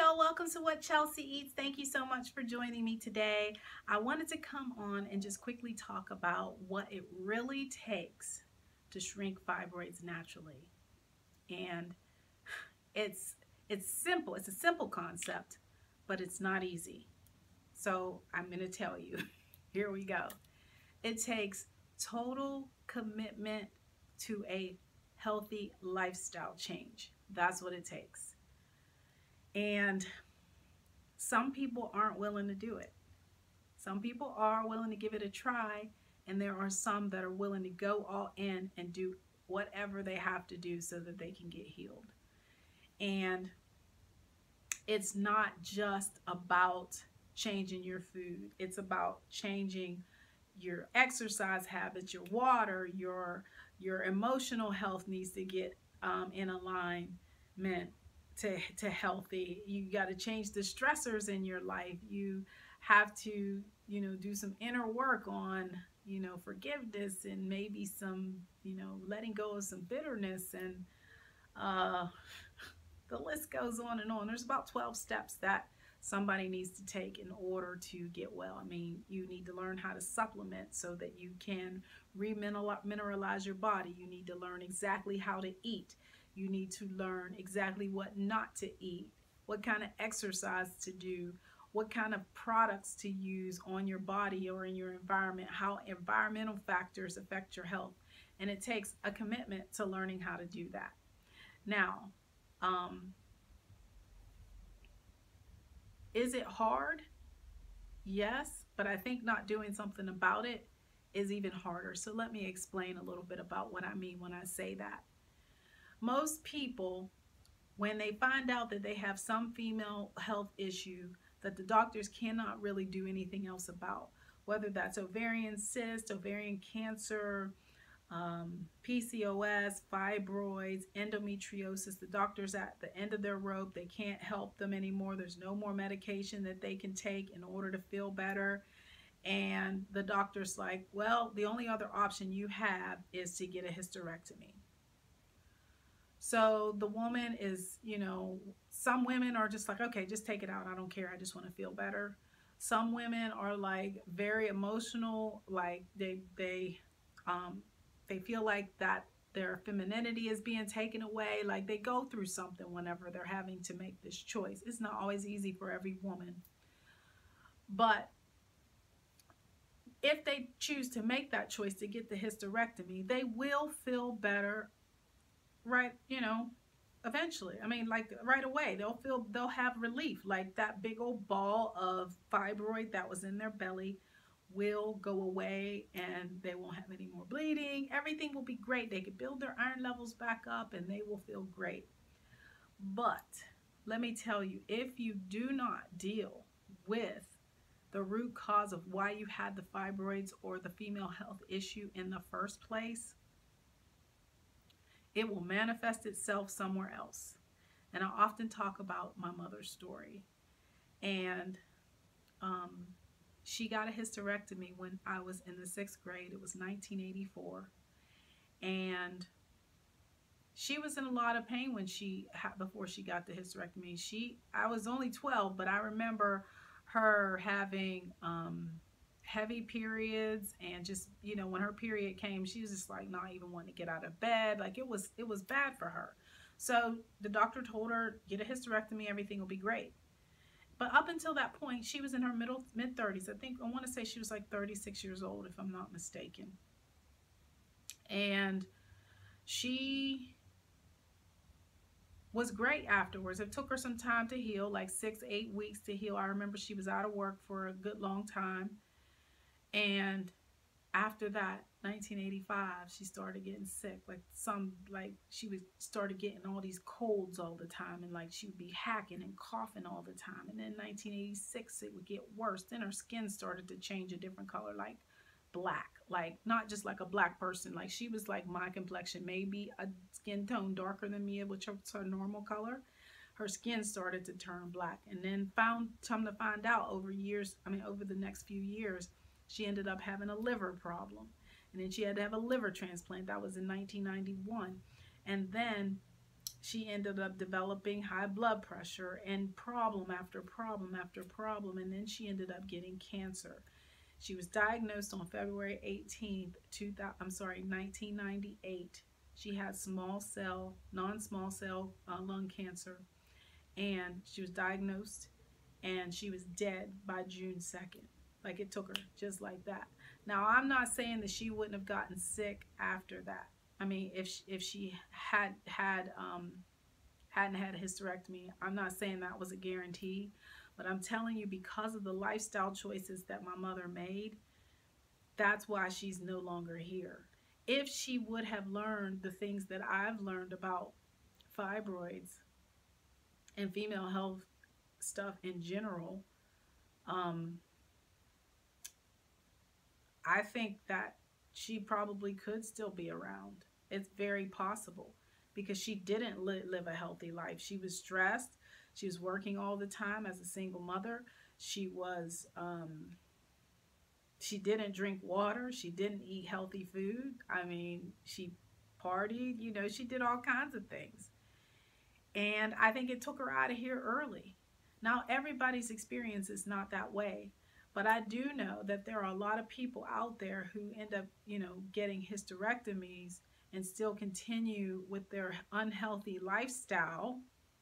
y'all, welcome to What Chelsea Eats. Thank you so much for joining me today. I wanted to come on and just quickly talk about what it really takes to shrink fibroids naturally. And it's simple. It's a simple concept, but it's not easy. So I'm going to tell you. Here we go. It takes total commitment to a healthy lifestyle change. That's what it takes. And some people aren't willing to do it. Some people are willing to give it a try, and there are some that are willing to go all in and do whatever they have to do so that they can get healed. And it's not just about changing your food. It's about changing your exercise habits, your water, your emotional health needs to get in alignment to healthy. You got to change the stressors in your life. You have to, do some inner work on, forgiveness and maybe some, letting go of some bitterness, and the list goes on and on. There's about 12 steps that somebody needs to take in order to get well. I mean, you need to learn how to supplement so that you can remineralize your body. You need to learn exactly how to eat. You need to learn exactly what not to eat, what kind of exercise to do, what kind of products to use on your body or in your environment, how environmental factors affect your health. And it takes a commitment to learning how to do that. Now, is it hard? Yes, but I think not doing something about it is even harder. So let me explain a little bit about what I mean when I say that. Most people, when they find out that they have some female health issue that the doctors cannot really do anything else about, whether that's ovarian cyst, ovarian cancer, PCOS, fibroids, endometriosis, the doctors at the end of their rope, they can't help them anymore. There's no more medication that they can take in order to feel better. And the doctor's like, well, the only other option you have is to get a hysterectomy. So the woman is, some women are just like, okay, just take it out. I don't care. I just want to feel better. Some women are like very emotional, like they feel like that their femininity is being taken away, like they go through something whenever they're having to make this choice. It's not always easy for every woman. But if they choose to make that choice to get the hysterectomy, they will feel better eventually. I mean, like right away, they'll have relief. Like that big old ball of fibroid that was in their belly will go away, and they won't have any more bleeding. Everything will be great. They can build their iron levels back up and they will feel great. But let me tell you, if you do not deal with the root cause of why you had the fibroids or the female health issue in the first place, it will manifest itself somewhere else. And I often talk about my mother's story. And she got a hysterectomy when I was in the 6th grade. It was 1984. And she was in a lot of pain when before she got the hysterectomy. I was only 12, but I remember her having heavy periods, and just, when her period came, she was just like not even wanting to get out of bed. Like it was bad for her. So the doctor told her, get a hysterectomy, everything will be great. But up until that point, she was in her mid-30s. I want to say she was like 36 years old, if I'm not mistaken. And she was great afterwards. It took her some time to heal, like 6-8 weeks to heal. I remember she was out of work for a good long time. And after that, 1985, she started getting sick. Started getting all these colds all the time, and like she would be hacking and coughing all the time. And then 1986, it would get worse. Then her skin started to change a different color, like black, like not just like a black person. Like she was like my complexion, maybe a skin tone darker than me, which was her normal color. Her skin started to turn black, and then come to find out over the next few years, she ended up having a liver problem. And then she had to have a liver transplant. That was in 1991. And then she ended up developing high blood pressure and problem after problem after problem, and then she ended up getting cancer. She was diagnosed on February 18th, 1998. She had small cell, non-small cell lung cancer, and she was diagnosed, and she was dead by June 2nd. Like, it took her just like that. Now, I'm not saying that she wouldn't have gotten sick after that. I mean, if she hadn't had a hysterectomy, I'm not saying that was a guarantee, but I'm telling you, because of the lifestyle choices that my mother made, that's why she's no longer here. If she would have learned the things that I've learned about fibroids and female health stuff in general, I think that she probably could still be around. It's very possible, because she didn't live a healthy life. She was stressed. She was working all the time as a single mother. She was, she didn't drink water. She didn't eat healthy food. I mean, she partied, you know, she did all kinds of things. And I think it took her out of here early. Now, everybody's experience is not that way. But I do know that there are a lot of people out there who end up, you know, getting hysterectomies and still continue with their unhealthy lifestyle,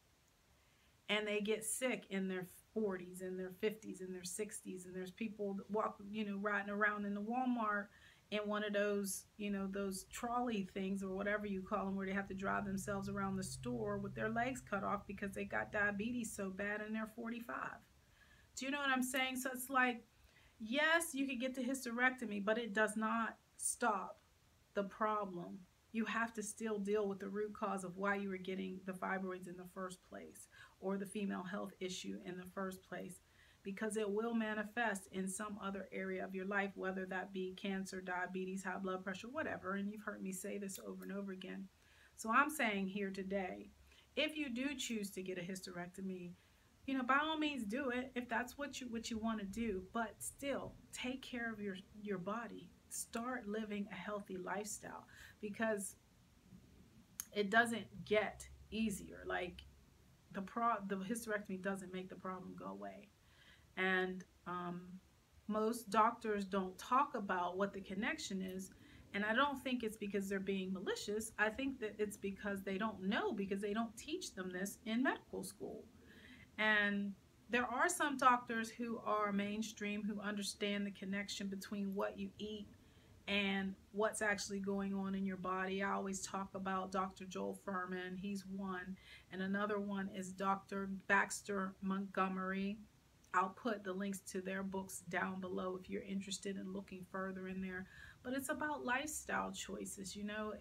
and they get sick in their 40s and their 50s and their 60s. And there's people that walk, you know, riding around in the Walmart in one of those, you know, those trolley things or whatever you call them, where they have to drive themselves around the store with their legs cut off because they got diabetes so bad and they're 45. Do you know what I'm saying? So it's like, yes, you could get the hysterectomy, but it does not stop the problem. You have to still deal with the root cause of why you were getting the fibroids in the first place, or the female health issue in the first place, because it will manifest in some other area of your life, whether that be cancer, diabetes, high blood pressure, whatever. And you've heard me say this over and over again. So I'm saying here today, if you do choose to get a hysterectomy, you know, by all means do it if that's what you want to do, but still take care of your body. Start living a healthy lifestyle, because it doesn't get easier. Like, the hysterectomy doesn't make the problem go away. And most doctors don't talk about what the connection is. And I don't think it's because they're being malicious. I think that it's because they don't know, because they don't teach them this in medical school. And there are some doctors who are mainstream, who understand the connection between what you eat and what's actually going on in your body. I always talk about Dr. Joel Fuhrman. He's one. And another one is Dr. Baxter Montgomery. I'll put the links to their books down below if you're interested in looking further in there. But it's about lifestyle choices, you know.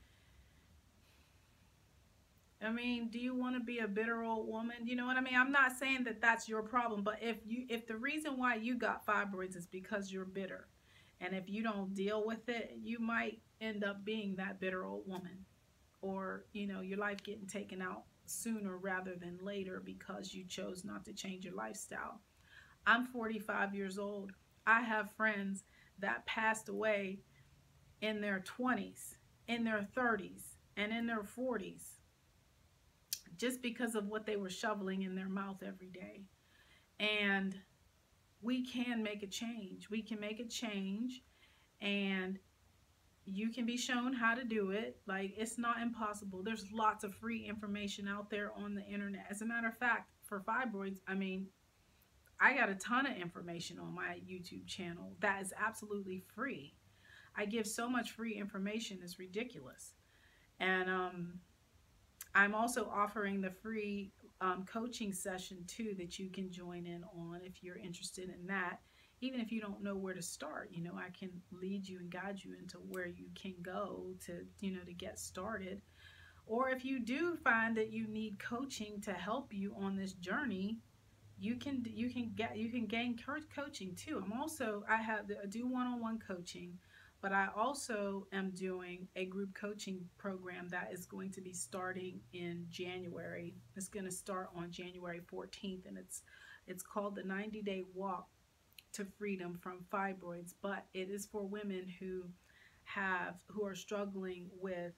I mean, do you want to be a bitter old woman? You know what I mean? I'm not saying that that's your problem, but if the reason why you got fibroids is because you're bitter, and if you don't deal with it, you might end up being that bitter old woman, or, you know, your life getting taken out sooner rather than later because you chose not to change your lifestyle. I'm 45 years old. I have friends that passed away in their 20s, in their 30s, and in their 40s, just because of what they were shoveling in their mouth every day. And we can make a change. We can make a change, and you can be shown how to do it. Like, it's not impossible. There's lots of free information out there on the internet. As a matter of fact, for fibroids, I mean, I got a ton of information on my YouTube channel that is absolutely free. I give so much free information, it's ridiculous. And I'm also offering the free coaching session too, that you can join in on if you're interested in that. Even if you don't know where to start, you know, I can lead you and guide you into where you can go to, you know, to get started. Or if you do find that you need coaching to help you on this journey, you can gain coaching too. I do one-on-one coaching, but I also am doing a group coaching program that is going to be starting in January. It's going to start on January 14th, and it's called the 90-Day Walk to Freedom from Fibroids. But it is for women who are struggling with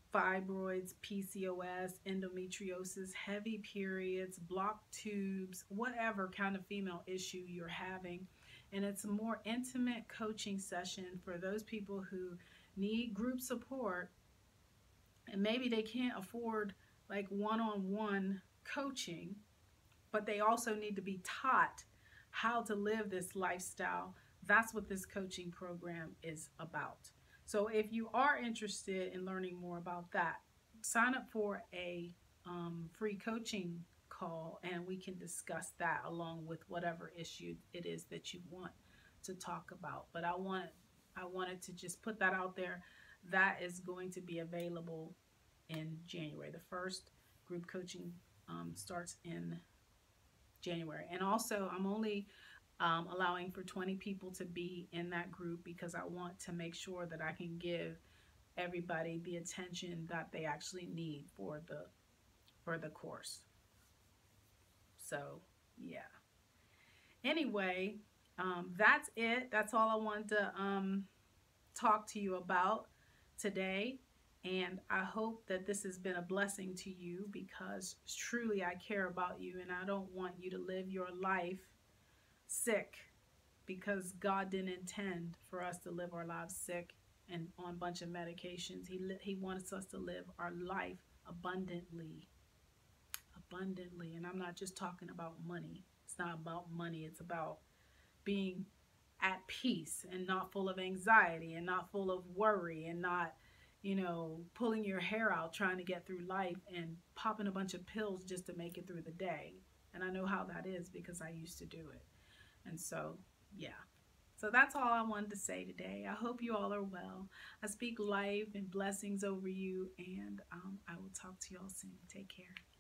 fibroids, PCOS, endometriosis, heavy periods, blocked tubes, whatever kind of female issue you're having. And it's a more intimate coaching session for those people who need group support, and maybe they can't afford like one-on-one coaching, but they also need to be taught how to live this lifestyle. That's what this coaching program is about. So if you are interested in learning more about that, sign up for a free coaching call, and we can discuss that along with whatever issue it is that you want to talk about. But I wanted to just put that out there. That is going to be available in January. The first group coaching starts in January. And also, I'm only allowing for 20 people to be in that group because I want to make sure that I can give everybody the attention that they actually need for the course. So, yeah. Anyway, that's it. That's all I wanted to talk to you about today. And I hope that this has been a blessing to you, because truly I care about you, and I don't want you to live your life sick, because God didn't intend for us to live our lives sick and on a bunch of medications. He wants us to live our life abundantly. Abundantly. And I'm not just talking about money. It's not about money. It's about being at peace and not full of anxiety and not full of worry and not, pulling your hair out trying to get through life and popping a bunch of pills just to make it through the day. And I know how that is because I used to do it. And so, yeah. So that's all I wanted to say today. I hope you all are well. I speak life and blessings over you, and I will talk to you all soon. Take care.